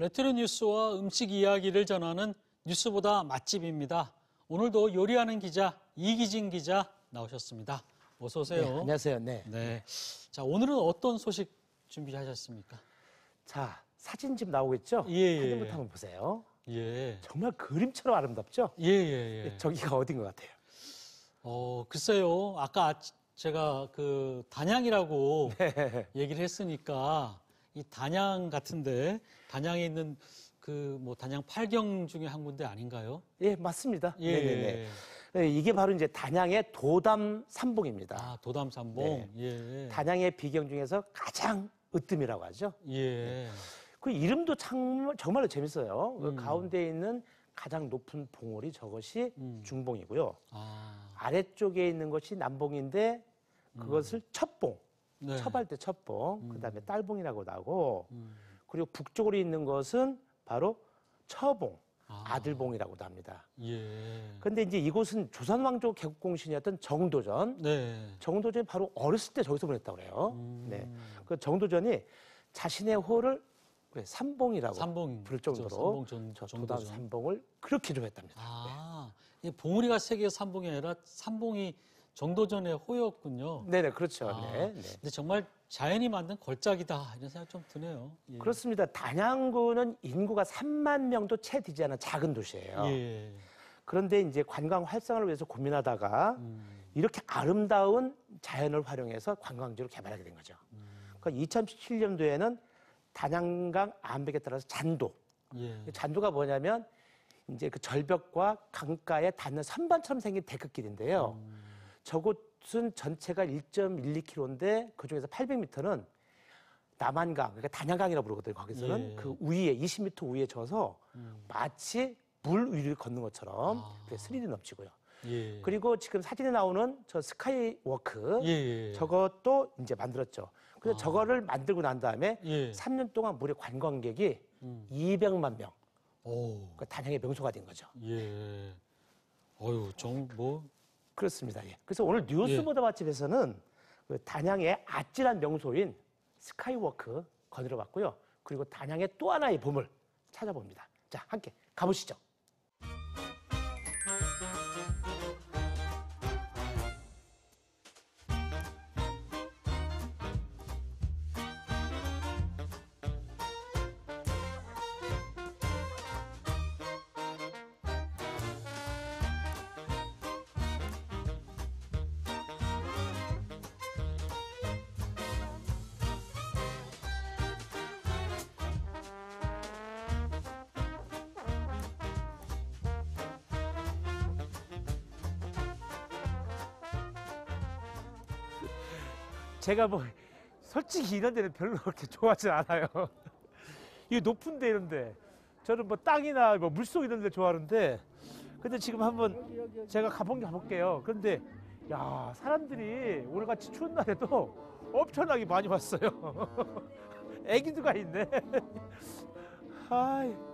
레트로 뉴스와 음식 이야기를 전하는 뉴스보다 맛집입니다. 오늘도 요리하는 기자 이기진 기자 나오셨습니다. 어서 오세요. 네, 안녕하세요. 네. 자, 오늘은 어떤 소식 준비하셨습니까? 자, 사진 지금 나오겠죠? 예. 사진부터 한번 보세요. 예. 정말 그림처럼 아름답죠? 예. 저기가 어딘 것 같아요? 글쎄요. 아까 제가 그 단양이라고 네. 얘기를 했으니까 이 단양 같은데 단양에 있는 그 뭐 단양 팔경 중에 한 군데 아닌가요? 예, 맞습니다. 예. 네네네. 네, 이게 바로 이제 단양의 도담 삼봉입니다. 아, 도담 삼봉. 네. 예. 단양의 비경 중에서 가장 으뜸이라고 하죠. 예. 그 이름도 정말로 재밌어요. 그 가운데 있는 가장 높은 봉우리 저것이 중봉이고요. 아. 아래쪽에 있는 것이 남봉인데 그것을 첩봉, 네. 첩할 때 첩봉, 그다음에 딸봉이라고도 하고 그리고 북쪽으로 있는 것은 바로 처봉, 아들봉이라고도 합니다. 예. 근데 이제 이곳은 조선왕조 개국공신이었던 정도전. 네. 정도전이 바로 어렸을 때 저기서 보냈다고 그래요. 네. 그 정도전이 자신의 호를 삼봉이라고 삼봉, 부를 정도로 삼봉 저 정도전. 도담 삼봉을 그렇게 좋아했답니다. 아, 이 봉우리가 세 개의 삼봉이 아니라 삼봉이 정도전의 호였군요. 네네, 그렇죠. 아, 네. 근데 정말 자연이 만든 걸작이다 이런 생각 좀 드네요. 예. 그렇습니다. 단양구는 인구가 3만 명도 채 되지 않은 작은 도시예요. 예. 그런데 이제 관광 활성화를 위해서 고민하다가 이렇게 아름다운 자연을 활용해서 관광지로 개발하게 된 거죠. 그러니까 2017년도에는 단양강 암벽에 따라서 잔도. 예. 잔도가 뭐냐면 이제 그 절벽과 강가에 닿는 선반처럼 생긴 데크길인데요. 저곳은 전체가 1.12km인데 그중에서 800m는 남한강, 그러니까 단양강이라고 부르거든요. 거기서는 예. 그 위에 20m 위에 져서 마치 물 위를 걷는 것처럼 스릴이 넘치고요. 예. 그리고 지금 사진에 나오는 저 스카이워크 예. 저것도 이제 만들었죠. 근데 저거를 만들고 난 다음에 예. 3년 동안 무려 관광객이 200만 명. 오. 그러니까 단양의 명소가 된 거죠. 예. 그렇습니다. 예. 그래서 오늘 뉴스보다 맛집에서는 그 단양의 아찔한 명소인 스카이워크 거들어봤고요. 그리고 단양의 또 하나의 보물 찾아봅니다. 자, 함께 가보시죠. 제가 뭐 솔직히 이런 데는 별로 그렇게 좋아하지 않아요. 이게 높은 데 이런데 저는 뭐 땅이나 뭐 물속 이런 데 좋아하는데 근데 지금 한번 제가 가볼게요. 그런데 야, 사람들이 오늘같이 추운 날에도 엄청나게 많이 왔어요. 애기들가 있네. 아이.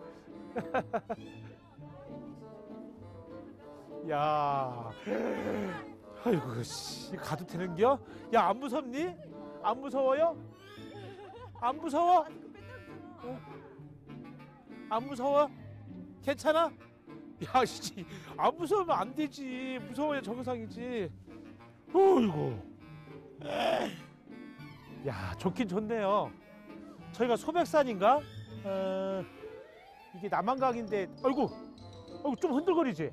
야. 아이고, 씨, 가도 되는겨? 야, 안 무섭니? 안 무서워요? 안 무서워? 안 무서워? 괜찮아? 야, 씨, 안 무서우면 안 되지. 무서워야 정상이지. 어이구. 야, 좋긴 좋네요. 저희가 소백산인가? 이게 남한강인데, 아이고, 좀 흔들거리지?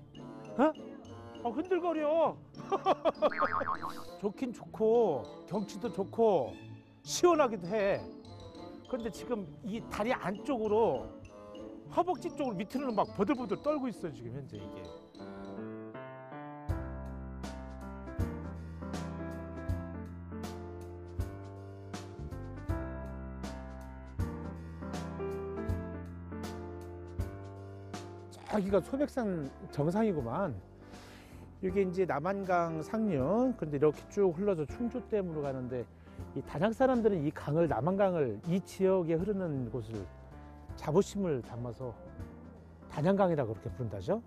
흔들거려. 좋긴 좋고 경치도 좋고 시원하기도 해. 그런데 지금 이 다리 안쪽으로 허벅지 쪽으로 밑으로는 막 버들버들 떨고 있어 지금 현재 이게. 저기가 소백산 정상이구만. 이게 이제 남한강 상류, 그런데 이렇게 쭉 흘러서 충주댐으로 가는데 이 단양 사람들은 이 강을, 남한강을 이 지역에 흐르는 곳을 자부심을 담아서 단양강이라고 그렇게 부른다죠.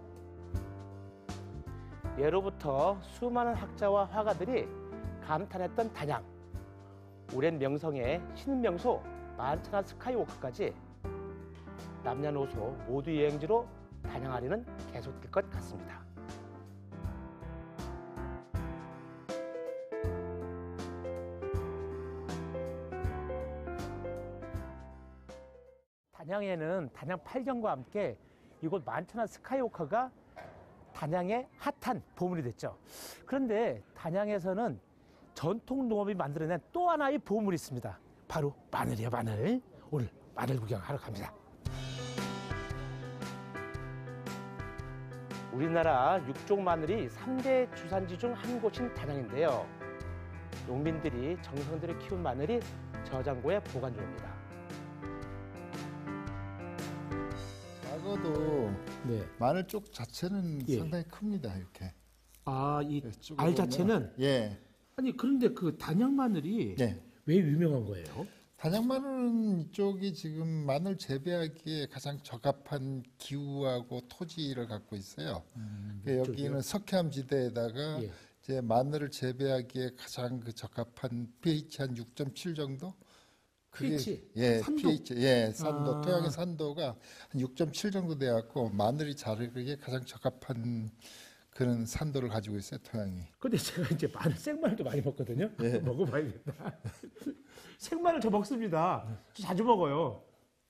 예로부터 수많은 학자와 화가들이 감탄했던 단양. 오랜 명성의 신명소 만천하 스카이워크까지 남녀노소 모두 여행지로 단양아리는 계속될 것 같습니다. 단양에는 단양 팔경과 함께 이곳 만천하 스카이워커가 단양의 핫한 보물이 됐죠. 그런데 단양에서는 전통 농업이 만들어낸 또 하나의 보물이 있습니다. 바로 마늘이에요, 마늘. 오늘 마늘 구경하러 갑니다. 우리나라 육종 마늘이 3대 주산지 중 한 곳인 단양인데요. 농민들이 정성 들여 키운 마늘이 저장고에 보관 중입니다. 작아도 네. 마늘 쪽 자체는 예. 상당히 큽니다. 이렇게. 아, 이 네, 쭉 알 보면. 자체는? 예. 아니, 그런데 그 단양 마늘이 예. 왜 유명한 거예요? 단양 마늘은 이쪽이 지금 마늘 재배하기에 가장 적합한 기후하고 토지를 갖고 있어요. 여기는 석회암 지대에다가 예. 이제 마늘을 재배하기에 가장 그 적합한 pH 한 6.7 정도? pH? 예, 산도? pH, 예, 산도, 아. 토양의 산도가 한 6.7 정도 돼갖고 마늘이 자라기에 가장 적합한 그런 산도를 가지고 있어요, 토양이. 근데 제가 이제 마늘 생마늘도 많이 먹거든요. 예. 먹어봐야겠다. 생마늘 저 먹습니다. 저 자주 먹어요.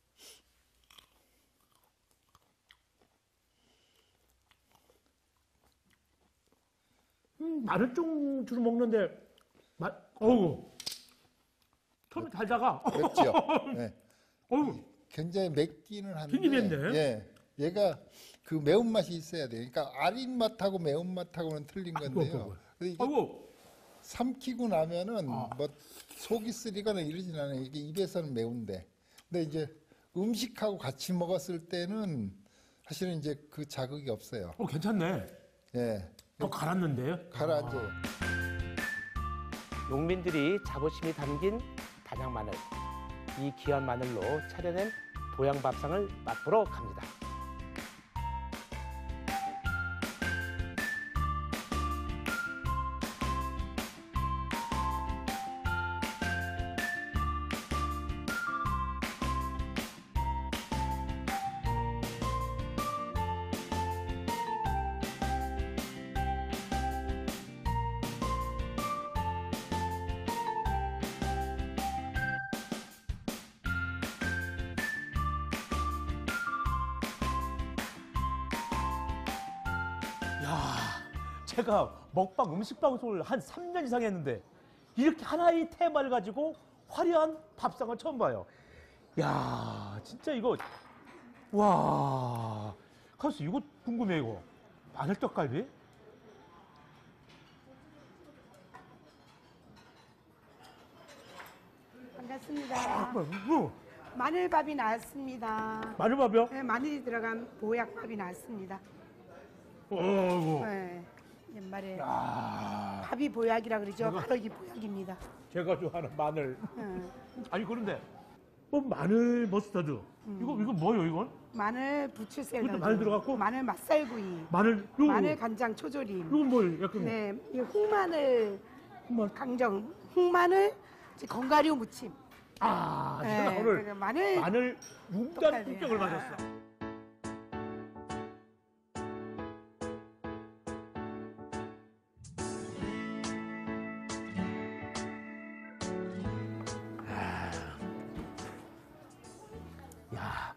마늘 좀 주로 먹는데 어우 처음에 달다가 맵죠? 예. 어우 굉장히 맵기는 한데, 굉장히 맵네. 예, 얘가 그 매운맛이 있어야 돼요. 그러니까 아린 맛하고 매운맛하고는 틀린 건데요. 근데 이게 어우 삼키고 나면은 뭐 속이 쓰리거나 이러진 않아요. 이게 입에서는 매운데. 근데 이제 음식하고 같이 먹었을 때는 사실은 이제 그 자극이 없어요. 괜찮네. 예. 더 갈았는데요? 가라앉아요. 농민들이 자부심이 담긴 단양 마늘. 이 귀한 마늘로 차려낸 보양밥상을 맛보러 갑니다. 야, 제가 먹방 음식 방송을 한 3년 이상 했는데 이렇게 하나의 테마를 가지고 화려한 밥상을 처음 봐요. 야, 진짜 이거 와, 가수 이거 궁금해 이거. 마늘 떡갈비? 반갑습니다. 뭐, 마늘밥이 나왔습니다. 마늘밥이요? 네, 마늘이 들어간 보약밥이 나왔습니다. 어이구. 네, 옛말에 야, 밥이 보약이라 그러죠. 바로 이 보약입니다. 제가 좋아하는 마늘. 네. 아니 그런데 마늘 머스타드. 이거 뭐예요 이건? 마늘 부추 샐러드. 이것도 마늘 들어갔고? 마늘 맛살구이. 마늘 요 마늘 간장 초조림. 이건 뭐예요? 약간 네, 이 홍마늘 한번 강정, 홍마늘 건가류 무침. 제가 네, 오늘 그래서 마늘 융단 떡갈비. 품격을 맞았어. 야,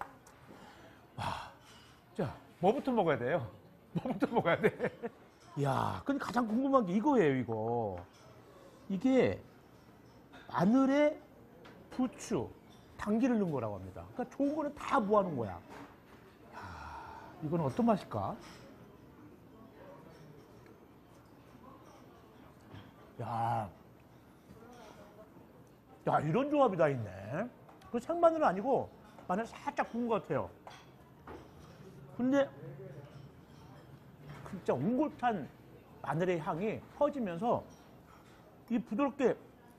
와, 자, 뭐부터 먹어야 돼요? 뭐부터 먹어야 돼? 야, 근데 가장 궁금한 게 이거예요, 이거. 이게 마늘에 부추, 당기를 넣은 거라고 합니다. 그러니까 좋은 거는 다 모아놓은 거야. 야, 이건 어떤 맛일까? 야, 이런 조합이 다 있네. 그 생마늘은 아니고 마늘 살짝 구운 것 같아요. 근데 진짜 옹골탄 마늘의 향이 퍼지면서 이 부드럽게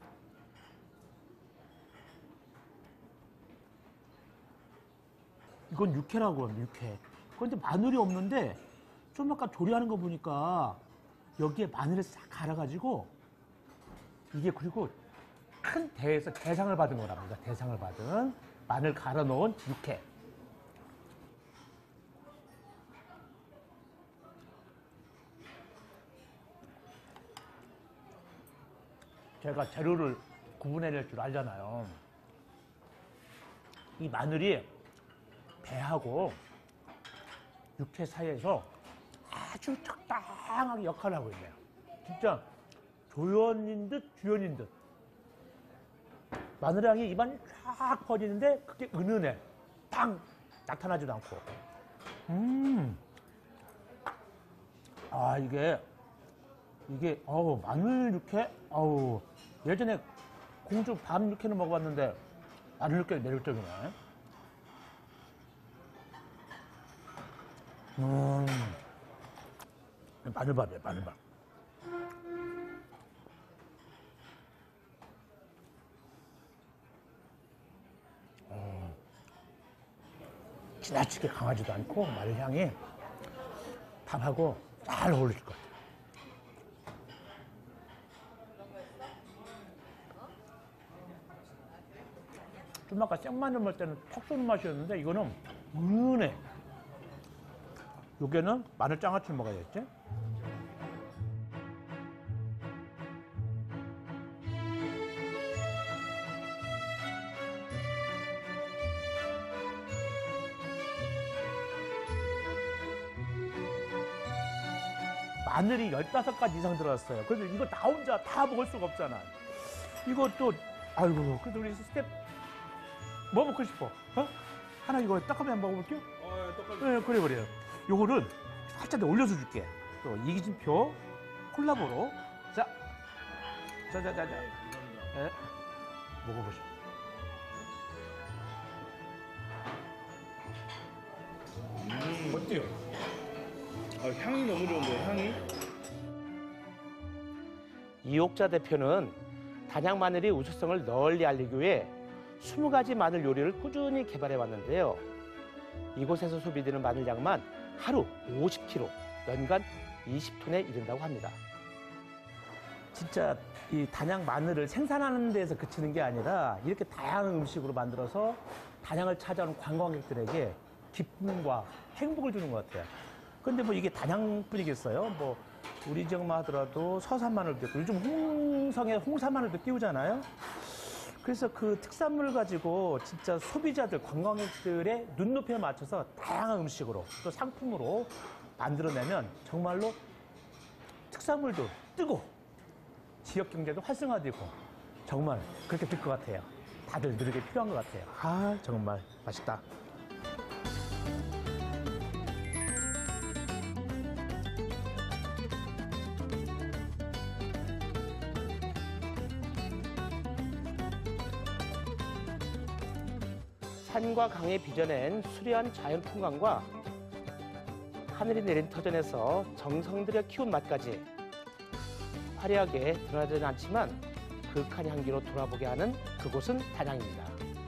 이건 육회라고 합니다. 육회. 그런데 마늘이 없는데 좀 아까 조리하는 거 보니까 여기에 마늘을 싹 갈아가지고 이게 그리고 큰 대에서 대상을 받은 거랍니다. 대상을 받은 마늘 갈아 넣은 육회. 제가 재료를 구분해낼 줄 알잖아요. 이 마늘이 배하고 육회 사이에서 아주 적당하게 역할을 하고 있네요. 진짜 조연인 듯 주연인 듯. 마늘향이 입안에 쫙 퍼지는데 그게 은은해. 팡! 나타나지도 않고. 아, 이게, 마늘 육회? 예전에 공주 밤 육회는 먹어봤는데, 마늘 육회 매력적이네. 마늘밥이에요, 마늘밥. 지나치게 강하지도 않고 마늘향이 밥하고 잘 어울릴 것 같아요. 좀 아까 생마늘 먹을 때는 톡 쏘는 맛이었는데 이거는 은은해. 요게는 마늘 장아찌 먹어야겠지? 마늘이 15가지 이상 들어갔어요. 그래서 이거 나 혼자 다 먹을 수가 없잖아. 이것도, 아이고, 그래도 우리 스텝, 뭐 먹고 싶어? 어? 하나 이거 떡갈비 한번 먹어볼게요? 떡갈비. 네, 그래요. 요거를 살짝 내가 올려서 줄게. 또 이기진표 콜라보로. 자. 네. 먹어보시오. 어때요? 향이 너무 좋은데, 향이? 이옥자 대표는 단양 마늘의 우수성을 널리 알리기 위해 20가지 마늘 요리를 꾸준히 개발해 왔는데요. 이곳에서 소비되는 마늘 양만 하루 50kg, 연간 20톤에 이른다고 합니다. 진짜 이 단양 마늘을 생산하는 데에서 그치는 게 아니라 이렇게 다양한 음식으로 만들어서 단양을 찾아오는 관광객들에게 기쁨과 행복을 주는 것 같아요. 근데 뭐 이게 단양뿐이겠어요? 뭐 우리 지역만 하더라도 서산 마늘도 있고 요즘 홍성에 홍산 마늘도 띄우잖아요. 그래서 그 특산물을 가지고 진짜 소비자들, 관광객들의 눈높이에 맞춰서 다양한 음식으로 또 상품으로 만들어내면 정말로 특산물도 뜨고 지역 경제도 활성화되고 정말 그렇게 될 것 같아요. 다들 누리게 필요한 것 같아요. 아, 정말 맛있다. 산과 강에 빚어낸 수려한 자연 풍광과 하늘이 내린 터전에서 정성 들여 키운 맛까지 화려하게 드러나지는 않지만 그윽한 향기로 돌아보게 하는 그곳은 단양입니다.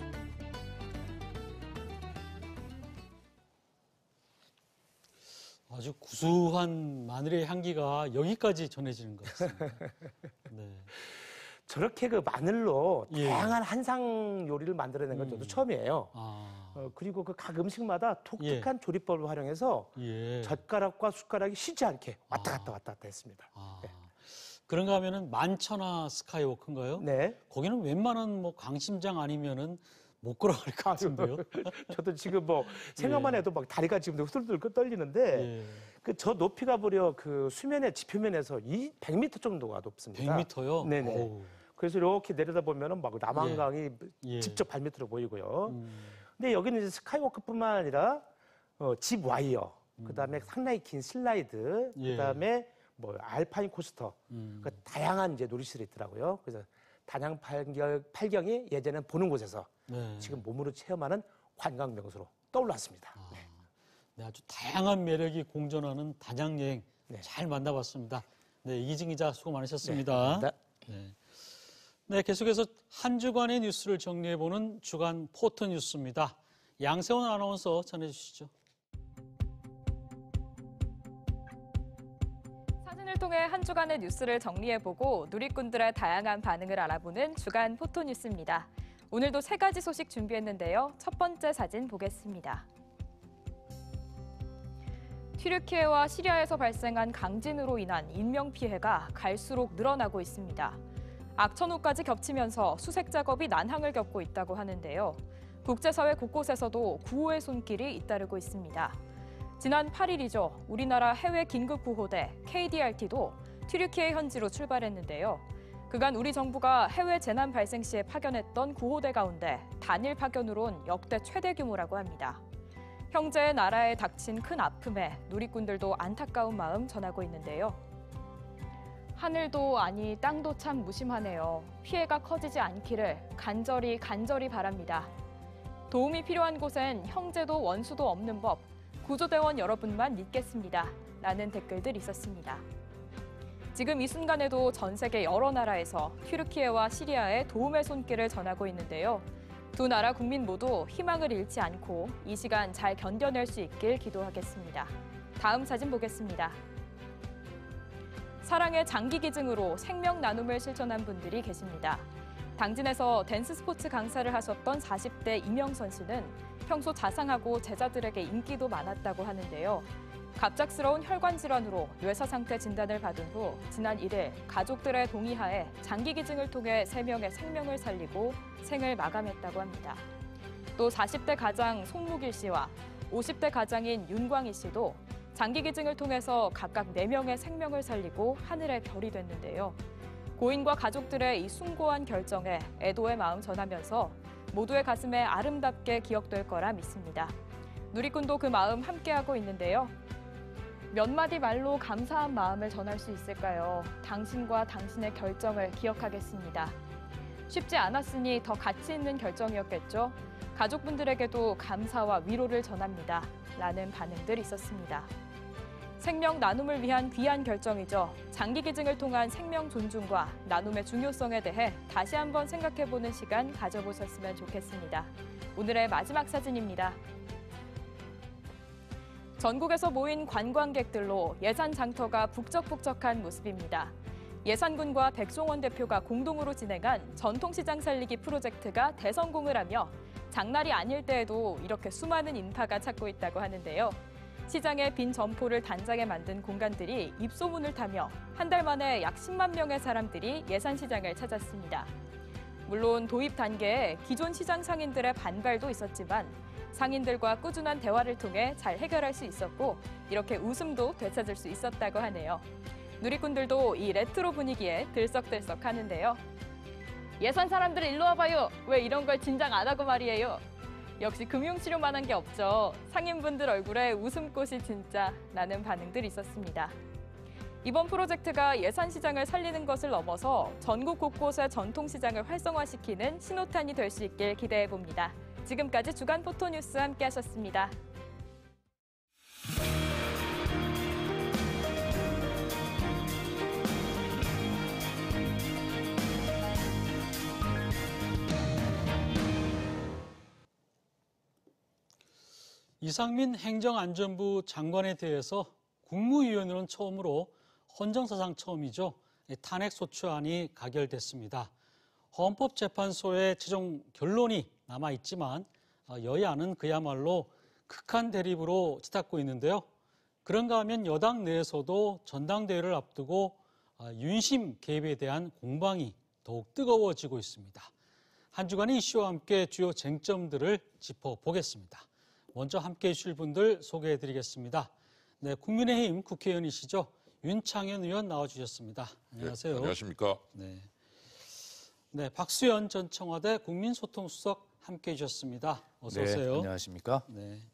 아주 구수한 마늘의 향기가 여기까지 전해지는 것 같습니다. 네. 저렇게 그 마늘로 예. 다양한 한상 요리를 만들어낸 건 저도 처음이에요. 그리고 그 각 음식마다 독특한 조리법을 활용해서 예. 젓가락과 숟가락이 쉬지 않게 왔다 갔다 했습니다. 네. 그런가 하면은 만천하 스카이워크인가요? 네. 거기는 웬만한 뭐 강심장 아니면은 못 걸어갈 것 같은데요. 저도 지금 뭐 생각만 해도 막 다리가 지금 후들들 떨리는데 예. 그 저 높이가 무려 그 수면의 지표면에서 100m 정도가 높습니다. 100m요? 네네. 그래서 이렇게 내려다 보면은 막 남한강이 예. 직접 발밑으로 보이고요. 근데 여기는 이제 스카이워크뿐만 아니라 집 와이어, 그다음에 상당히 긴 슬라이드, 예. 그다음에 뭐 알파인 코스터, 그 다양한 이제 놀이시설이 있더라고요. 그래서 단양 팔경이 예전엔 보는 곳에서 네. 지금 몸으로 체험하는 관광 명소로 떠올랐습니다. 네. 네, 아주 다양한 매력이 공존하는 단양 여행 네. 잘 만나봤습니다. 네, 이기진 기자 수고 많으셨습니다. 네, 네. 네, 계속해서 한 주간의 뉴스를 정리해보는 주간 포트 뉴스입니다. 양세원 아나운서 전해주시죠. 사진을 통해 한 주간의 뉴스를 정리해보고 누리꾼들의 다양한 반응을 알아보는 주간 포토 뉴스입니다. 오늘도 3가지 소식 준비했는데요. 첫 번째 사진 보겠습니다. 튀르키예와 시리아에서 발생한 강진으로 인한 인명피해가 갈수록 늘어나고 있습니다. 악천후까지 겹치면서 수색 작업이 난항을 겪고 있다고 하는데요. 국제사회 곳곳에서도 구호의 손길이 잇따르고 있습니다. 지난 8일이죠. 우리나라 해외 긴급구호대 KDRT도 튀르키예 현지로 출발했는데요. 그간 우리 정부가 해외 재난 발생 시에 파견했던 구호대 가운데 단일 파견으론 역대 최대 규모라고 합니다. 형제의 나라에 닥친 큰 아픔에 누리꾼들도 안타까운 마음 전하고 있는데요. 하늘도 아니 땅도 참 무심하네요. 피해가 커지지 않기를 간절히 바랍니다. 도움이 필요한 곳엔 형제도 원수도 없는 법, 구조대원 여러분만 믿겠습니다. 라는 댓글들 있었습니다. 지금 이 순간에도 전 세계 여러 나라에서 튀르키예와 시리아에 도움의 손길을 전하고 있는데요. 두 나라 국민 모두 희망을 잃지 않고 이 시간 잘 견뎌낼 수 있길 기도하겠습니다. 다음 사진 보겠습니다. 사랑의 장기 기증으로 생명 나눔을 실천한 분들이 계십니다. 당진에서 댄스 스포츠 강사를 하셨던 40대 이명선 씨는 평소 자상하고 제자들에게 인기도 많았다고 하는데요. 갑작스러운 혈관 질환으로 뇌사 상태 진단을 받은 후 지난 1일 가족들의 동의하에 장기 기증을 통해 3명의 생명을 살리고 생을 마감했다고 합니다. 또 40대 가장 송무길 씨와 50대 가장인 윤광희 씨도 장기 기증을 통해서 각각 4명의 생명을 살리고 하늘의 별이 됐는데요. 고인과 가족들의 이 숭고한 결정에 애도의 마음 전하면서 모두의 가슴에 아름답게 기억될 거라 믿습니다. 누리꾼도 그 마음 함께하고 있는데요. 몇 마디 말로 감사한 마음을 전할 수 있을까요? 당신과 당신의 결정을 기억하겠습니다. 쉽지 않았으니 더 가치 있는 결정이었겠죠. 가족분들에게도 감사와 위로를 전합니다. 라는 반응들 있었습니다. 생명 나눔을 위한 귀한 결정이죠. 장기 기증을 통한 생명 존중과 나눔의 중요성에 대해 다시 한번 생각해보는 시간 가져보셨으면 좋겠습니다. 오늘의 마지막 사진입니다. 전국에서 모인 관광객들로 예산 장터가 북적북적한 모습입니다. 예산군과 백종원 대표가 공동으로 진행한 전통시장 살리기 프로젝트가 대성공을 하며 장날이 아닐 때에도 이렇게 수많은 인파가 찾고 있다고 하는데요. 시장의 빈 점포를 단장에 만든 공간들이 입소문을 타며 한 달 만에 약 10만 명의 사람들이 예산시장을 찾았습니다. 물론 도입 단계에 기존 시장 상인들의 반발도 있었지만 상인들과 꾸준한 대화를 통해 잘 해결할 수 있었고 이렇게 웃음도 되찾을 수 있었다고 하네요. 누리꾼들도 이 레트로 분위기에 들썩들썩 하는데요. 예산 사람들 일로 와봐요. 왜 이런 걸 진작 안 하고 말이에요. 역시 금융치료만 한 게 없죠. 상인분들 얼굴에 웃음꽃이 진짜 나는 반응들이 있었습니다. 이번 프로젝트가 예산시장을 살리는 것을 넘어서 전국 곳곳의 전통시장을 활성화시키는 신호탄이 될 수 있길 기대해봅니다. 지금까지 주간 포토뉴스 함께하셨습니다. 이상민 행정안전부 장관에 대해서 국무위원으로는 처음으로 헌정사상 처음이죠. 탄핵소추안이 가결됐습니다. 헌법재판소의 최종 결론이 남아있지만 여야는 그야말로 극한 대립으로 치닫고 있는데요. 그런가 하면 여당 내에서도 전당대회를 앞두고 윤심 개입에 대한 공방이 더욱 뜨거워지고 있습니다. 한 주간의 이슈와 함께 주요 쟁점들을 짚어보겠습니다. 먼저 함께해 주실 분들 소개해드리겠습니다. 네, 국민의힘 국회의원이시죠. 윤창현 의원 나와주셨습니다. 안녕하세요. 네, 안녕하십니까. 네, 박수현 전 청와대 국민소통수석 함께해 주셨습니다. 어서 오세요. 네, 안녕하십니까.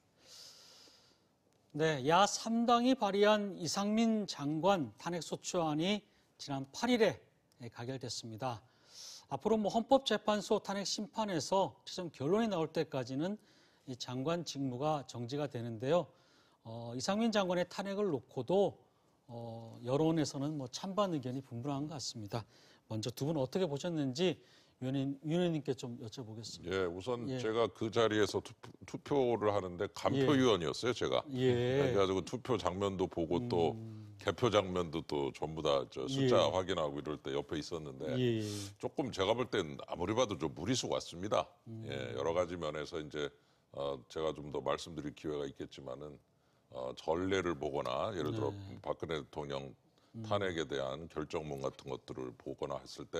네, 야 3당이 발의한 이상민 장관 탄핵소추안이 지난 8일에 가결됐습니다. 앞으로 헌법재판소 탄핵 심판에서 최종 결론이 나올 때까지는 이 장관 직무가 정지가 되는데요. 이상민 장관의 탄핵을 놓고도 여론에서는 찬반 의견이 분분한 것 같습니다. 먼저 두 분 어떻게 보셨는지 위원님께 좀 여쭤보겠습니다. 예, 우선 제가 그 자리에서 투표를 하는데 간표위원이었어요, 제가. 그래가지고 투표 장면도 보고 또 개표 장면도 또 전부 다 숫자 확인하고 이럴 때 옆에 있었는데 조금 제가 볼 땐 아무리 봐도 좀 무리수 같습니다. 예, 여러 가지 면에서 이제 제가 좀 더 말씀드릴 기회가 있겠지만은 전례를 보거나 예를 들어 박근혜 대통령 탄핵에 대한 결정문 같은 것들을 보거나 했을 때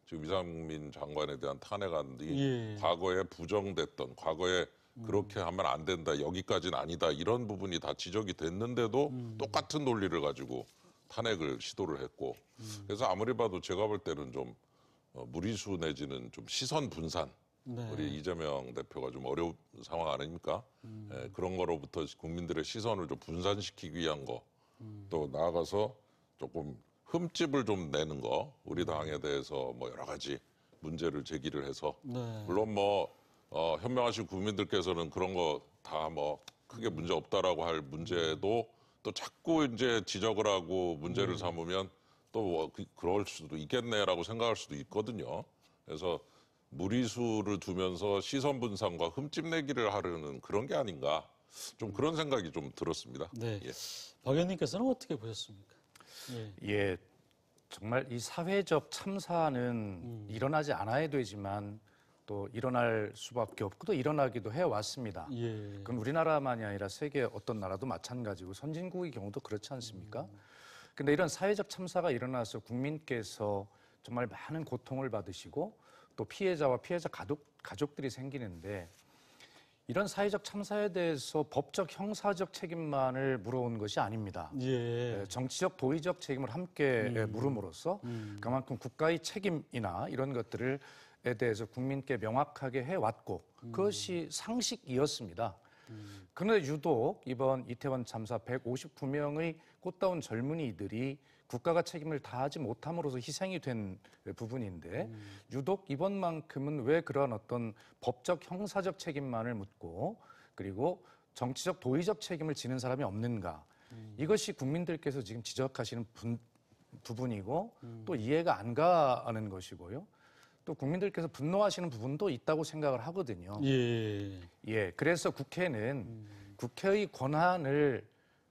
지금 이상민 장관에 대한 탄핵안이 예. 과거에 부정됐던, 과거에 그렇게 하면 안 된다, 여기까지는 아니다, 이런 부분이 다 지적이 됐는데도 똑같은 논리를 가지고 탄핵을 시도를 했고, 그래서 아무리 봐도 제가 볼 때는 좀 무리수 내지는 좀 시선 분산, 네. 우리 이재명 대표가 좀 어려운 상황 아닙니까? 예, 그런 거로부터 국민들의 시선을 좀 분산시키기 위한 거, 또 나아가서 조금 흠집을 좀 내는 거, 우리 당에 대해서 뭐 여러 가지 문제를 제기를 해서, 네. 물론 뭐 현명하신 국민들께서는 그런 거 다 뭐 크게 문제 없다라고 할 문제도 또 자꾸 이제 지적을 하고 문제를 삼으면 또 그럴 수도 있겠네라고 생각할 수도 있거든요. 그래서 무리수를 두면서 시선 분산과 흠집 내기를 하려는 그런 게 아닌가, 좀 그런 생각이 좀 들었습니다. 네. 예. 박 의원님께서는 어떻게 보셨습니까? 예. 예, 정말 이 사회적 참사는 일어나지 않아야 되지만 또 일어날 수밖에 없고 또 일어나기도 해왔습니다. 예. 그건 우리나라만이 아니라 세계 어떤 나라도 마찬가지고 선진국의 경우도 그렇지 않습니까? 근데 이런 사회적 참사가 일어나서 국민께서 정말 많은 고통을 받으시고 또 피해자와 피해자 가족들이 생기는데 이런 사회적 참사에 대해서 법적 형사적 책임만을 물어온 것이 아닙니다. 예. 정치적 도의적 책임을 함께 물음으로써 그만큼 국가의 책임이나 이런 것들에 대해서 국민께 명확하게 해왔고 그것이 상식이었습니다. 그런데 유독 이번 이태원 참사 159명의 꽃다운 젊은이들이 국가가 책임을 다하지 못함으로써 희생이 된 부분인데 유독 이번만큼은 왜 그런 어떤 법적 형사적 책임만을 묻고 그리고 정치적 도의적 책임을 지는 사람이 없는가, 이것이 국민들께서 지금 지적하시는 부분이고 또 이해가 안 가는 것이고요. 또 국민들께서 분노하시는 부분도 있다고 생각을 하거든요. 예. 예, 그래서 국회는 국회의 권한을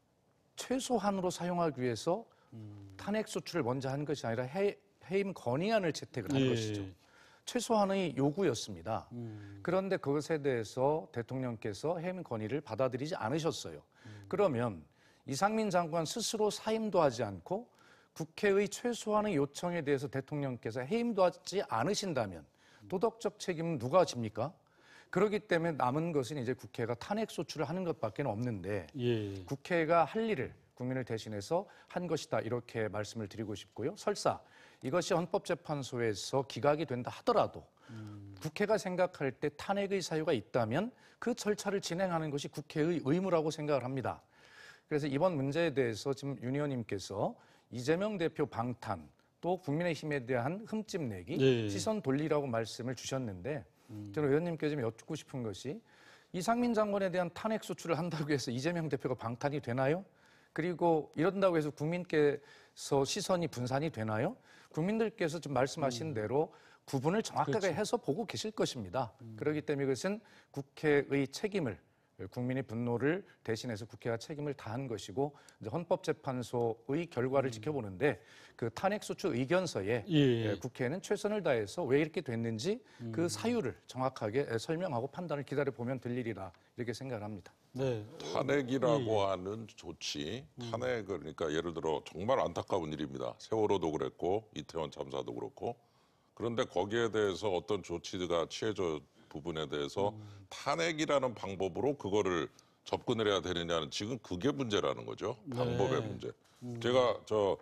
최소한으로 사용하기 위해서 탄핵 소추를 먼저 한 것이 아니라 해임 건의안을 채택을 한 예. 것이죠. 최소한의 요구였습니다. 그런데 그것에 대해서 대통령께서 해임 건의를 받아들이지 않으셨어요. 그러면 이상민 장관 스스로 사임도 하지 않고 국회의 최소한의 요청에 대해서 대통령께서 해임도 하지 않으신다면 도덕적 책임은 누가 집니까? 그렇기 때문에 남은 것은 이제 국회가 탄핵 소추를 하는 것밖에 없는데 예. 국회가 할 일을 국민을 대신해서 한 것이다, 이렇게 말씀을 드리고 싶고요. 설사 이것이 헌법재판소에서 기각이 된다 하더라도 국회가 생각할 때 탄핵의 사유가 있다면 그 절차를 진행하는 것이 국회의 의무라고 생각을 합니다. 그래서 이번 문제에 대해서 지금 윤 의원님께서 이재명 대표 방탄 또 국민의힘에 대한 흠집 내기, 네. 시선 돌리라고 말씀을 주셨는데 저는 의원님께 좀 여쭙고 싶은 것이 이상민 장관에 대한 탄핵 소추를 한다고 해서 이재명 대표가 방탄이 되나요? 그리고 이런다고 해서 국민께서 시선이 분산이 되나요? 국민들께서 좀 말씀하신 대로 구분을 정확하게 그렇죠. 해서 보고 계실 것입니다. 그렇기 때문에 이것은 국회의 책임을, 국민의 분노를 대신해서 국회가 책임을 다한 것이고 이제 헌법재판소의 결과를 지켜보는데 그 탄핵소추 의견서에 예. 국회는 최선을 다해서 왜 이렇게 됐는지 그 사유를 정확하게 설명하고 판단을 기다려보면 될 일이라 이렇게 생각을 합니다. 네. 탄핵이라고 하는 조치, 탄핵을, 그러니까 예를 들어 정말 안타까운 일입니다. 세월호도 그랬고 이태원 참사도 그렇고. 그런데 거기에 대해서 어떤 조치가 취해져 부분에 대해서 탄핵이라는 방법으로 그거를 접근을 해야 되느냐는 지금 그게 문제라는 거죠. 방법의 문제. 제가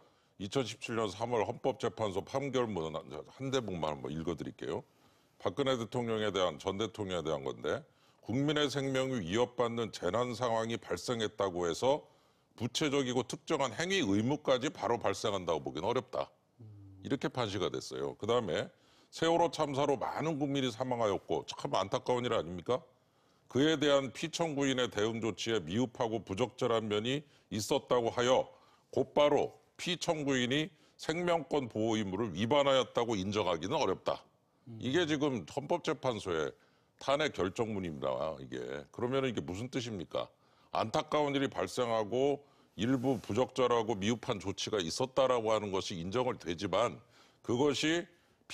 2017년 3월 헌법재판소 판결문 한 대목만 한번 읽어드릴게요. 박근혜 대통령에 대한, 전 대통령에 대한 건데, 국민의 생명이 위협받는 재난 상황이 발생했다고 해서 구체적이고 특정한 행위 의무까지 바로 발생한다고 보기는 어렵다. 이렇게 판시가 됐어요. 그다음에 세월호 참사로 많은 국민이 사망하였고 참 안타까운 일 아닙니까? 그에 대한 피청구인의 대응 조치에 미흡하고 부적절한 면이 있었다고 하여 곧바로 피청구인이 생명권 보호 의무를 위반하였다고 인정하기는 어렵다. 이게 지금 헌법재판소의 탄핵 결정문입니다. 이게. 그러면 이게 무슨 뜻입니까? 안타까운 일이 발생하고 일부 부적절하고 미흡한 조치가 있었다라고 하는 것이 인정을 되지만 그것이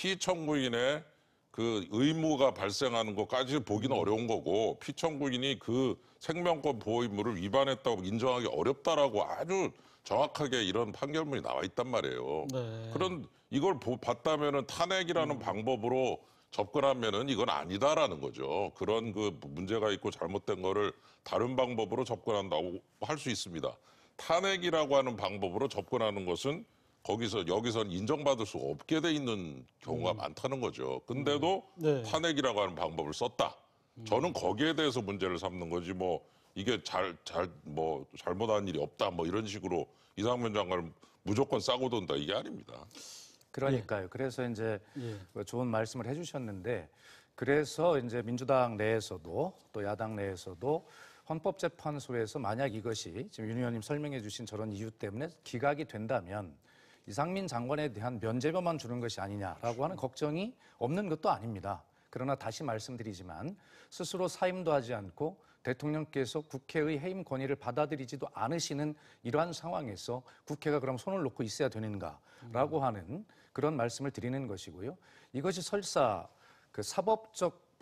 피청구인의 그 의무가 발생하는 것까지 보기는 어려운 거고, 피청구인이 그 생명권 보호 의무를 위반했다고 인정하기 어렵다라고 아주 정확하게 이런 판결문이 나와 있단 말이에요. 네. 그런 이걸 봤다면은 탄핵이라는 방법으로 접근하면은 이건 아니다라는 거죠. 그런 그 문제가 있고 잘못된 거를 다른 방법으로 접근한다고 할 수 있습니다. 탄핵이라고 하는 방법으로 접근하는 것은 여기선 인정받을 수 없게 돼 있는 경우가 많다는 거죠. 근데도 네. 탄핵이라고 하는 방법을 썼다. 저는 거기에 대해서 문제를 삼는 거지 뭐 이게 잘못한 일이 없다 뭐 이런 식으로 이상민 장관을 무조건 싸고 돈다 이게 아닙니다. 그러니까요. 그래서 이제 예. 좋은 말씀을 해주셨는데 그래서 이제 민주당 내에서도 또 야당 내에서도 헌법재판소에서 만약 이것이 지금 윤 의원님 설명해 주신 저런 이유 때문에 기각이 된다면 이상민 장관에 대한 면죄부만 주는 것이 아니냐라고 하는 걱정이 없는 것도 아닙니다. 그러나 다시 말씀드리지만 스스로 사임도 하지 않고 대통령께서 국회의 해임 건의를 받아들이지도 않으시는 이러한 상황에서 국회가 그럼 손을 놓고 있어야 되는가라고 하는 그런 말씀을 드리는 것이고요. 이것이 설사 그 사법적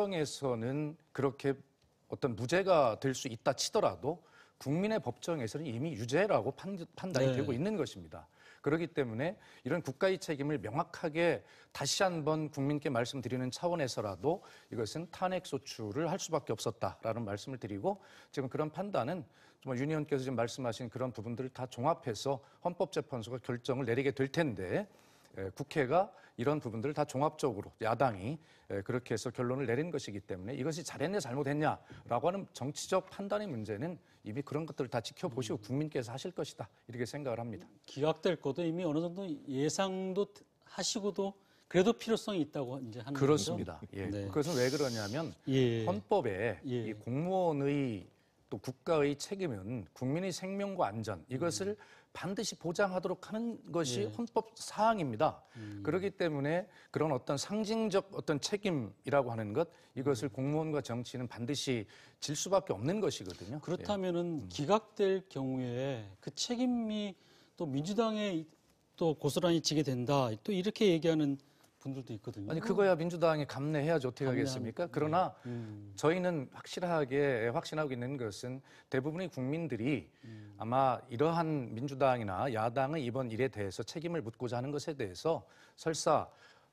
법정에서는 그렇게 어떤 무죄가 될 수 있다 치더라도 국민의 법정에서는 이미 유죄라고 판단이 네. 되고 있는 것입니다. 그렇기 때문에 이런 국가의 책임을 명확하게 다시 한번 국민께 말씀드리는 차원에서라도 이것은 탄핵 소추를 할 수밖에 없었다라는 말씀을 드리고 지금 그런 판단은 정말 윤 의원께서 지금 말씀하신 그런 부분들을 다 종합해서 헌법재판소가 결정을 내리게 될 텐데 국회가 이런 부분들을 다 종합적으로 야당이 그렇게 해서 결론을 내린 것이기 때문에 이것이 잘했냐 잘못했냐라고 하는 정치적 판단의 문제는 이미 그런 것들을 다 지켜보시고 국민께서 하실 것이다 이렇게 생각을 합니다. 기각될 것도 이미 어느 정도 예상도 하시고도 그래도 필요성이 있다고 이제 하는 그렇습니다. 거죠? 예. 네. 그것은 왜 그러냐면 예. 헌법에 예. 이 공무원의 또 국가의 책임은 국민의 생명과 안전 이것을 반드시 보장하도록 하는 것이 예. 헌법 사항입니다. 그렇기 때문에 그런 어떤 상징적 어떤 책임이라고 하는 것 이것을 공무원과 정치는 반드시 질 수밖에 없는 것이거든요. 그렇다면은 기각될 경우에 그 책임이 또 민주당에 또 고스란히 지게 된다. 또 이렇게 얘기하는 분들도 있거든요. 아니 그거야 민주당이 감내해야지 어떻게 하겠습니까? 그러나 저희는 확신하고 있는 것은 대부분의 국민들이 아마 이러한 민주당이나 야당의 이번 일에 대해서 책임을 묻고자 하는 것에 대해서 설사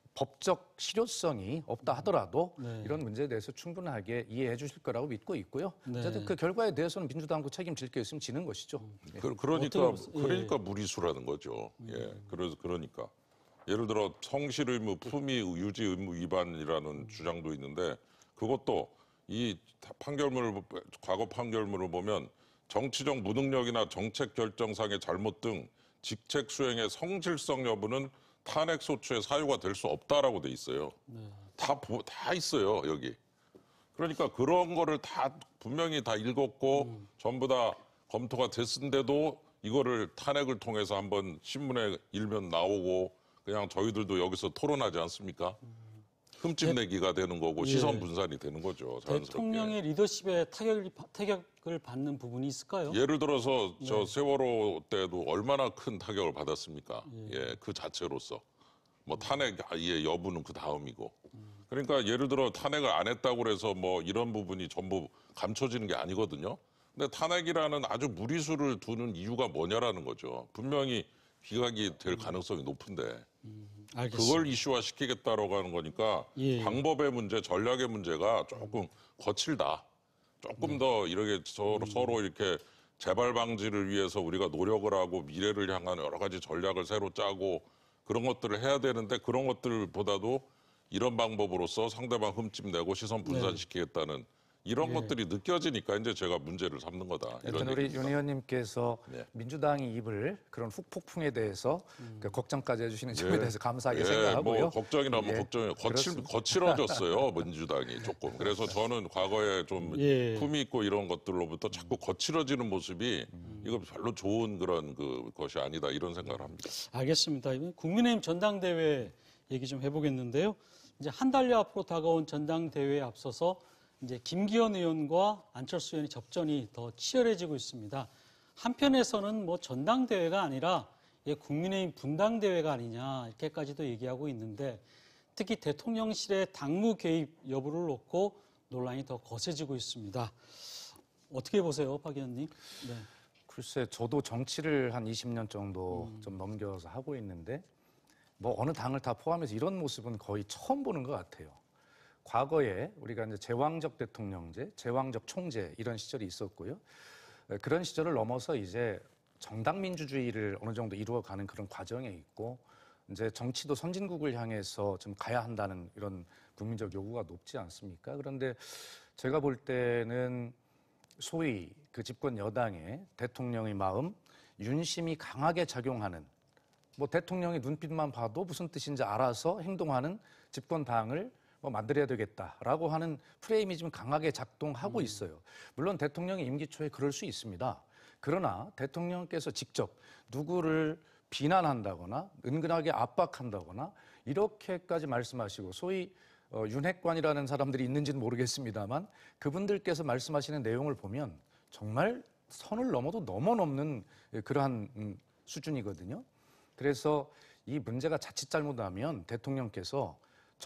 법적 실효성이 없다 하더라도 네. 이런 문제에 대해서 충분하게 이해해 주실 거라고 믿고 있고요. 네. 어쨌든 그 결과에 대해서는 민주당도 책임질 게 있으면 지는 것이죠. 예. 그러니까 무리수라는 거죠. 예, 그러니까 예를 들어 성실 의무, 품위 유지 의무 위반이라는 주장도 있는데 그것도 이 과거 판결문을 보면 정치적 무능력이나 정책 결정상의 잘못 등 직책 수행의 성실성 여부는 탄핵 소추의 사유가 될 수 없다라고 돼 있어요. 다 있어요 여기. 그러니까 그런 거를 다 분명히 다 읽었고 전부 다 검토가 됐는데도 이거를 탄핵을 통해서 한번 신문에 일면 나오고 그냥 저희들도 여기서 토론하지 않습니까? 흠집내기가 되는 거고 시선 분산이 되는 거죠. 자연스럽게. 대통령의 리더십에 타격을 받는 부분이 있을까요? 예를 들어서 저 세월호 때도 얼마나 큰 타격을 받았습니까? 예, 그 자체로서. 뭐 탄핵 여부는 그 다음이고. 그러니까 예를 들어 탄핵을 안 했다고 해서 뭐 이런 부분이 전부 감춰지는 게 아니거든요. 근데 탄핵이라는 아주 무리수를 두는 이유가 뭐냐라는 거죠. 분명히 기각이 될 가능성이 높은데 알겠습니다. 그걸 이슈화 시키겠다라고 하는 거니까 예. 방법의 문제, 전략의 문제가 조금 거칠다. 조금 더 이렇게 서로 이렇게 재발 방지를 위해서 우리가 노력을 하고 미래를 향한 여러 가지 전략을 새로 짜고 그런 것들을 해야 되는데 그런 것들보다도 이런 방법으로서 상대방 흠집내고 시선 분산시키겠다는 이런 것들이 느껴지니까 이제 제가 문제를 삼는 거다. 일단 우리 윤 의원님께서 민주당이 입을 그런 폭풍에 대해서 그 걱정까지 해주시는 점에 대해서 감사하게 생각하고요. 뭐 걱정이라면 걱정이에요. 그렇습니다. 거칠어졌어요 민주당이 조금. 그래서 저는 과거에 좀 품위 있고 이런 것들로부터 자꾸 거칠어지는 모습이 이거 별로 좋은 그런 것이 아니다 이런 생각을 합니다. 알겠습니다. 이번 국민의힘 전당대회 얘기 좀 해보겠는데요. 이제 한 달여 앞으로 다가온 전당대회에 앞서서 이제 김기현 의원과 안철수 의원의 접전이 더 치열해지고 있습니다. 한편에서는 뭐 전당대회가 아니라 국민의힘 분당대회가 아니냐 이렇게까지도 얘기하고 있는데 특히 대통령실의 당무 개입 여부를 놓고 논란이 더 거세지고 있습니다. 어떻게 보세요, 박 의원님? 네. 글쎄, 저도 정치를 한 20년 정도 좀 넘겨서 하고 있는데 뭐 어느 당을 다 포함해서 이런 모습은 거의 처음 보는 것 같아요. 과거에 우리가 이제 제왕적 대통령제, 제왕적 총재 이런 시절이 있었고요. 그런 시절을 넘어서 이제 정당 민주주의를 어느 정도 이루어가는 그런 과정에 있고 이제 정치도 선진국을 향해서 좀 가야 한다는 이런 국민적 요구가 높지 않습니까? 그런데 제가 볼 때는 소위 그 집권 여당의 대통령의 마음, 윤심이 강하게 작용하는 뭐 대통령의 눈빛만 봐도 무슨 뜻인지 알아서 행동하는 집권 당을 뭐 만들어야 되겠다라고 하는 프레임이 좀 강하게 작동하고 있어요. 물론 대통령이 임기 초에 그럴 수 있습니다. 그러나 대통령께서 직접 누구를 비난한다거나 은근하게 압박한다거나 이렇게까지 말씀하시고 소위 윤핵관이라는 사람들이 있는지는 모르겠습니다만 그분들께서 말씀하시는 내용을 보면 정말 선을 넘어도 넘어넘는 그러한 수준이거든요. 그래서 이 문제가 자칫 잘못하면 대통령께서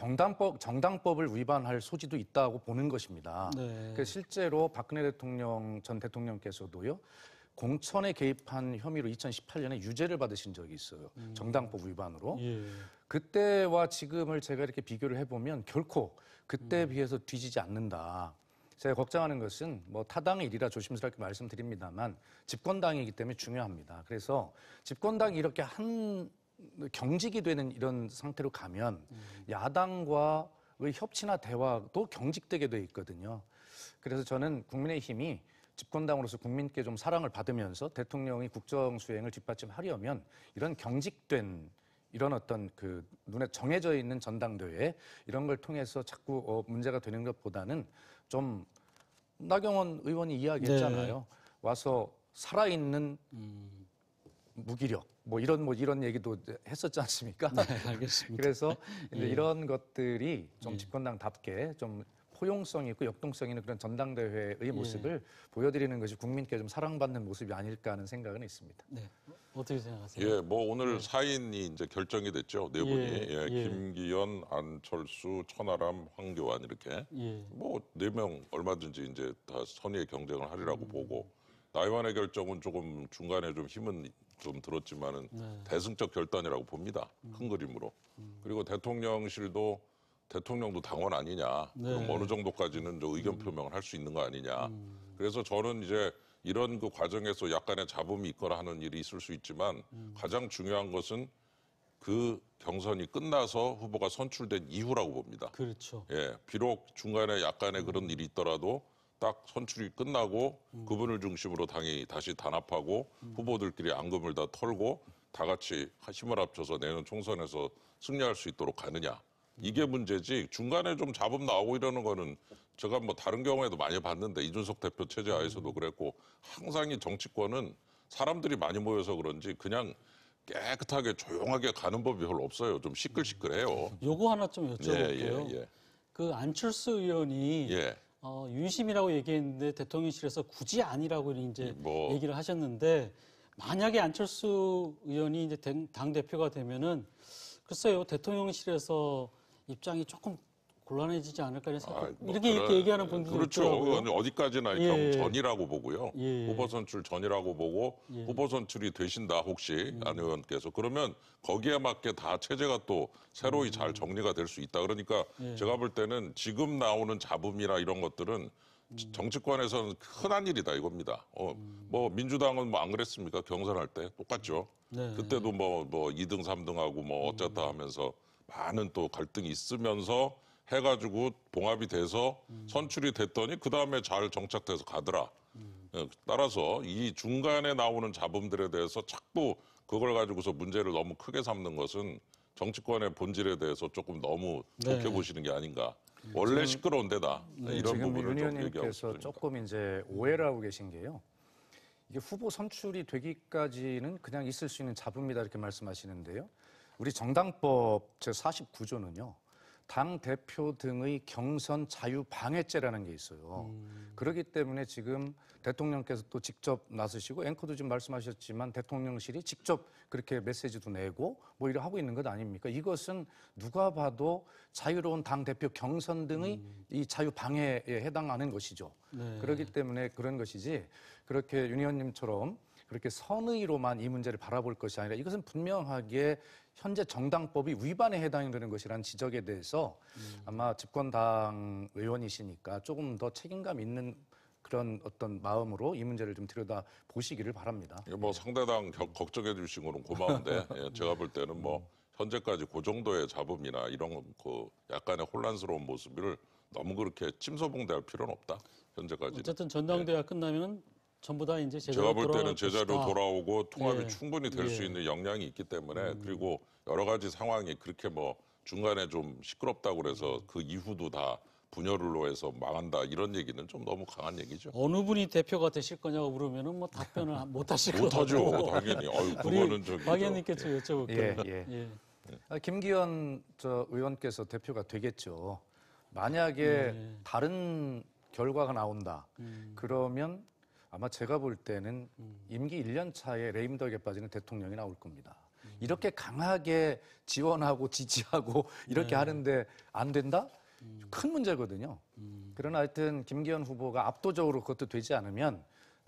정당법을 위반할 소지도 있다고 보는 것입니다. 네. 그래서 실제로 박근혜 대통령 전 대통령께서도요. 공천에 개입한 혐의로 2018년에 유죄를 받으신 적이 있어요. 정당법 위반으로. 예. 그때와 지금을 제가 이렇게 비교를 해보면 결코 그때에 비해서 뒤지지 않는다. 제가 걱정하는 것은 뭐 타당의 일이라 조심스럽게 말씀드립니다만 집권당이기 때문에 중요합니다. 그래서 집권당이 이렇게 한 경직이 되는 이런 상태로 가면 야당과의 협치나 대화도 경직되게 돼 있거든요. 그래서 저는 국민의힘이 집권당으로서 국민께 좀 사랑을 받으면서 대통령이 국정 수행을 뒷받침하려면 이런 경직된 이런 어떤 그 눈에 정해져 있는 전당대회 이런 걸 통해서 자꾸 문제가 되는 것보다는 좀 나경원 의원이 이야기했잖아요. 네. 와서 살아있는 무기력 뭐 이런 얘기도 했었지 않습니까? 네, 알겠습니다. 그래서 이제 예. 이런 것들이 좀 예. 집권당답게 좀 포용성 있고 역동성 있는 그런 전당대회의 모습을 보여드리는 것이 국민께 좀 사랑받는 모습이 아닐까 하는 생각은 있습니다. 네. 어떻게 생각하세요? 예, 뭐 오늘 사인이 이제 결정이 됐죠. 네 분이. 예, 예. 김기현, 안철수, 천하람, 황교안 이렇게. 예. 뭐 4명 얼마든지 이제 다 선의의 경쟁을 하리라고 보고 나이완의 결정은 조금 중간에 좀 힘은 좀 들었지만은 네. 대승적 결단이라고 봅니다. 큰 그림으로. 그리고 대통령실도 대통령도 당원 아니냐. 네. 그럼 어느 정도까지는 저 의견 표명을 할 수 있는 거 아니냐. 그래서 저는 이제 이런 그 과정에서 약간의 잡음이 있거나 하는 일이 있을 수 있지만 가장 중요한 것은 그 경선이 끝나서 후보가 선출된 이후라고 봅니다. 그렇죠. 예, 비록 중간에 약간의 그런 일이 있더라도 딱 선출이 끝나고 그분을 중심으로 당이 다시 단합하고 후보들끼리 앙금을 다 털고 다 같이 힘을 합쳐서 내년 총선에서 승리할 수 있도록 가느냐. 이게 문제지 중간에 좀 잡음 나오고 이러는 거는 제가 뭐 다른 경우에도 많이 봤는데 이준석 대표 체제 하에서도 그랬고 항상 이 정치권은 사람들이 많이 모여서 그런지 그냥 깨끗하게 조용하게 가는 법이 별로 없어요. 좀 시끌시끌해요. 요거 하나 좀 여쭤볼게요. 예. 그 안철수 의원이 예. 윤심이라고 얘기했는데 대통령실에서 굳이 아니라고 이제 뭐. 얘기를 하셨는데 만약에 안철수 의원이 이제 당 대표가 되면은 글쎄요 대통령실에서 입장이 조금 곤란해지지 않을까 이런 생각. 뭐 이렇게 얘기하는 분들도 그렇죠. 있더라고요. 그건 어디까지나 예. 전이라고 보고요. 예. 후보 선출 전이라고 보고 예. 후보 선출이 되신다 혹시 안 의원께서 그러면 거기에 맞게 다 체제가 또 새로이 잘 정리가 될 수 있다. 그러니까 예. 제가 볼 때는 지금 나오는 잡음이나 이런 것들은 정치권에서는 흔한 일이다 이겁니다. 뭐 민주당은 뭐 안 그랬습니까? 경선할 때 똑같죠. 네. 그때도 뭐 2등, 3등하고 뭐 어쩌다 하면서 많은 또 갈등이 있으면서 해가지고 봉합이 돼서 선출이 됐더니 그 다음에 잘 정착돼서 가더라. 따라서 이 중간에 나오는 잡음들에 대해서 자꾸 그걸 가지고서 문제를 너무 크게 삼는 것은 정치권의 본질에 대해서 조금 너무 좋게 네. 보시는 게 아닌가. 원래 시끄러운 데다. 이런 지금 부분을 윤 좀 얘기하고 의원님께서 싶으니까. 조금 이제 오해를 하고 계신 게요. 이게 후보 선출이 되기까지는 그냥 있을 수 있는 잡음이다 이렇게 말씀하시는데요. 우리 정당법 제 49조는요. 당 대표 등의 경선 자유 방해죄라는 게 있어요. 그렇기 때문에 지금 대통령께서 또 직접 나서시고 앵커도 지금 말씀하셨지만 대통령실이 직접 그렇게 메시지도 내고 뭐 이렇게 하고 있는 것 아닙니까? 이것은 누가 봐도 자유로운 당 대표 경선 등의 이 자유 방해에 해당하는 것이죠. 네. 그렇기 때문에 그런 것이지 그렇게 윤 의원님처럼 그렇게 선의로만 이 문제를 바라볼 것이 아니라 이것은 분명하게 현재 정당법이 위반에 해당이 되는 것이라는 지적에 대해서 아마 집권당 의원이시니까 조금 더 책임감 있는 그런 어떤 마음으로 이 문제를 좀 들여다 보시기를 바랍니다. 뭐 상대당 걱정해 주신 거는 고마운데 예, 제가 볼 때는 뭐 현재까지 그 정도의 잡음이나 이런 그 약간의 혼란스러운 모습을 너무 그렇게 침소봉대할 필요는 없다. 현재까지. 어쨌든 전당대회가 끝나면은 전부 다 이제 제가 볼 때는 제자리로 돌아오고 통합이 예. 충분히 될 수 예. 있는 역량이 있기 때문에 그리고 여러 가지 상황이 그렇게 뭐 중간에 좀 시끄럽다고 그래서 그 이후도 다 분열로 해서 망한다 이런 얘기는 좀 너무 강한 얘기죠. 어느 분이 대표가 되실 거냐고 물으면은 뭐 답변을 못 하실 것 못하죠, 같고. 당연히. 그거는 우리 저기 박 의원님께 좀 여쭤볼게요. 예. 김기현 의원께서 대표가 되겠죠. 만약에 다른 결과가 나온다. 그러면 아마 제가 볼 때는 임기 1년 차에 레임덕에 빠지는 대통령이 나올 겁니다. 이렇게 강하게 지원하고 지지하고 이렇게 하는데 안 된다? 큰 문제거든요. 그러나 하여튼 김기현 후보가 압도적으로 그것도 되지 않으면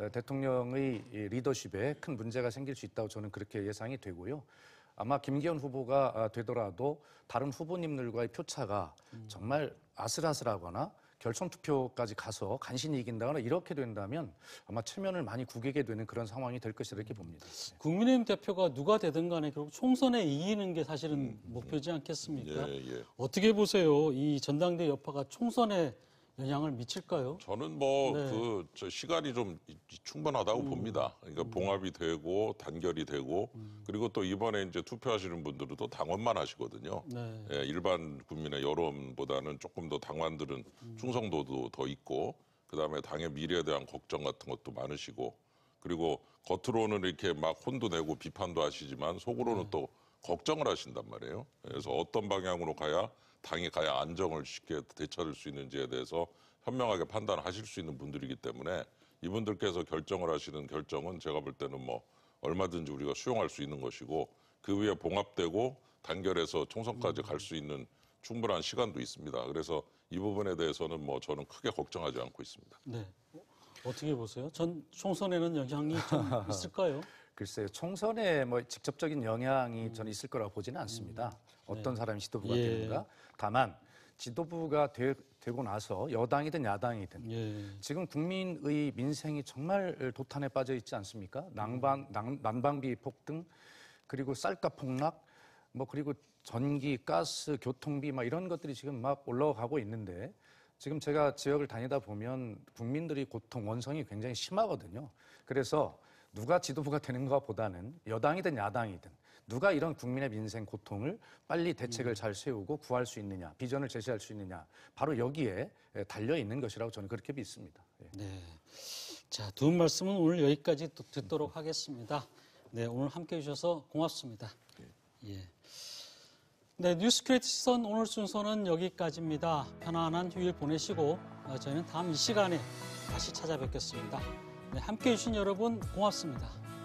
대통령의 리더십에 큰 문제가 생길 수 있다고 저는 그렇게 예상이 되고요. 아마 김기현 후보가 되더라도 다른 후보님들과의 표차가 정말 아슬아슬하거나 결선 투표까지 가서 간신히 이긴다거나 이렇게 된다면 아마 체면을 많이 구기게 되는 그런 상황이 될 것이라 이렇게 봅니다. 국민의힘 대표가 누가 되든 간에 결국 총선에 이기는 게 사실은 목표지 않겠습니까? 예. 어떻게 보세요? 이 전당대회 여파가 총선에 영향을 미칠까요? 저는 뭐 네. 저 시간이 좀 충분하다고 봅니다. 그러니까 봉합이 되고 단결이 되고 그리고 또 이번에 이제 투표하시는 분들은 또 당원만 하시거든요. 네. 예, 일반 국민의 여론보다는 조금 더 당원들은 충성도도 더 있고 그다음에 당의 미래에 대한 걱정 같은 것도 많으시고 그리고 겉으로는 이렇게 막 혼도 내고 비판도 하시지만 속으로는 또 걱정을 하신단 말이에요. 그래서 어떤 방향으로 가야 당이 가야 안정을 쉽게 되찾을 수 있는지에 대해서 현명하게 판단하실 수 있는 분들이기 때문에 이분들께서 결정을 하시는 결정은 제가 볼 때는 뭐 얼마든지 우리가 수용할 수 있는 것이고 그 위에 봉합되고 단결해서 총선까지 갈 수 있는 충분한 시간도 있습니다. 그래서 이 부분에 대해서는 뭐 저는 크게 걱정하지 않고 있습니다. 네. 어떻게 보세요? 총선에는 영향이 좀 있을까요? 글쎄요, 총선에 뭐 직접적인 영향이 저는 있을 거라고 보지는 않습니다. 어떤 사람이 지도부가 되는가. 다만 지도부가 되고 나서 여당이든 야당이든 지금 국민의 민생이 정말 도탄에 빠져 있지 않습니까? 난방비 폭등 그리고 쌀값 폭락 뭐 그리고 전기, 가스, 교통비 막 이런 것들이 지금 막 올라가고 있는데 지금 제가 지역을 다니다 보면 국민들이 고통, 원성이 굉장히 심하거든요. 그래서 누가 지도부가 되는 것보다는 여당이든 야당이든 누가 이런 국민의 민생 고통을 빨리 대책을 잘 세우고 구할 수 있느냐, 비전을 제시할 수 있느냐, 바로 여기에 달려 있는 것이라고 저는 그렇게 믿습니다. 네. 자, 두 분 말씀은 오늘 여기까지 듣도록 하겠습니다. 네, 오늘 함께 해주셔서 고맙습니다. 예. 네, 뉴스 크리에이트 시선 오늘 순서는 여기까지입니다. 편안한 휴일 보내시고 저희는 다음 이 시간에 다시 찾아뵙겠습니다. 네, 함께 해주신 여러분 고맙습니다.